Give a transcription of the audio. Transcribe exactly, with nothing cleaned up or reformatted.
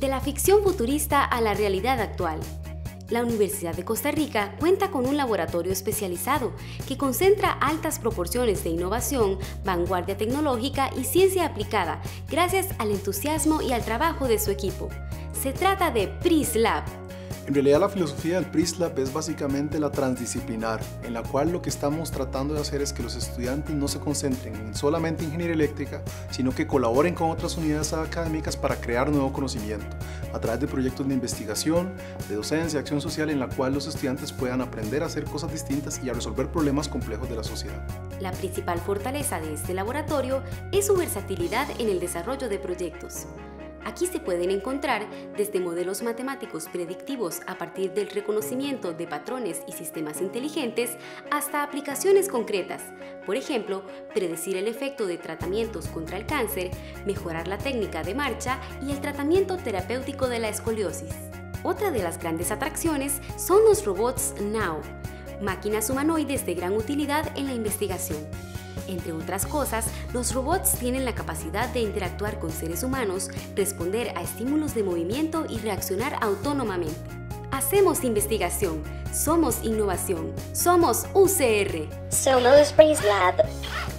De la ficción futurista a la realidad actual. La Universidad de Costa Rica cuenta con un laboratorio especializado que concentra altas proporciones de innovación, vanguardia tecnológica y ciencia aplicada gracias al entusiasmo y al trabajo de su equipo. Se trata de PRISLab. En realidad la filosofía del PRISLab es básicamente la transdisciplinar, en la cual lo que estamos tratando de hacer es que los estudiantes no se concentren en solamente ingeniería eléctrica, sino que colaboren con otras unidades académicas para crear nuevo conocimiento, a través de proyectos de investigación, de docencia, acción social, en la cual los estudiantes puedan aprender a hacer cosas distintas y a resolver problemas complejos de la sociedad. La principal fortaleza de este laboratorio es su versatilidad en el desarrollo de proyectos. Aquí se pueden encontrar desde modelos matemáticos predictivos a partir del reconocimiento de patrones y sistemas inteligentes hasta aplicaciones concretas, por ejemplo, predecir el efecto de tratamientos contra el cáncer, mejorar la técnica de marcha y el tratamiento terapéutico de la escoliosis. Otra de las grandes atracciones son los robots Now, máquinas humanoides de gran utilidad en la investigación. Entre otras cosas, los robots tienen la capacidad de interactuar con seres humanos, responder a estímulos de movimiento y reaccionar autónomamente. Hacemos investigación, somos innovación, somos U C R. Somos PRISLab.